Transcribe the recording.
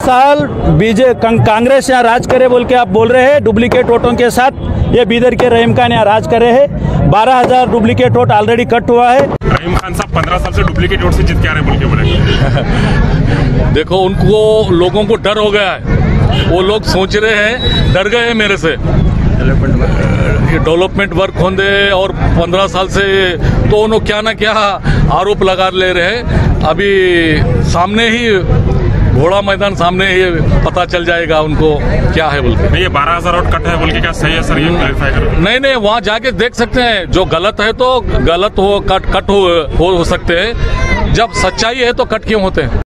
साल कांग्रेस यहाँ राज करे बोल के आप बोल रहे हैं, डुप्लीकेट वोटों के साथ ये बीदर के रहीम खान यहाँ राज कर रहे हैं। 12,000 डुप्लीकेट वोट ऑलरेडी कट हुआ है। रहीम खान साहब 15 साल से डुप्लीकेट वोट से जीत के आ रहे हैं बोल के बोले। देखो, उनको लोगों को डर हो गया है, वो लोग सोच रहे हैं, डर गए हैं मेरे से। डेवलपमेंट वर्क होंगे और 15 साल से तो उन्होंने क्या ना क्या आरोप लगा ले रहे हैं। अभी सामने ही घोड़ा मैदान सामने ही पता चल जाएगा उनको क्या है बोल के। नहीं, ये 12,000 वोट कट है बोल के क्या सही है सर? ये क्लैरिफाई करो। नहीं, वहाँ जाके देख सकते हैं। जो गलत है तो गलत हो सकते हैं, जब सच्चाई है तो कट क्यों होते हैं।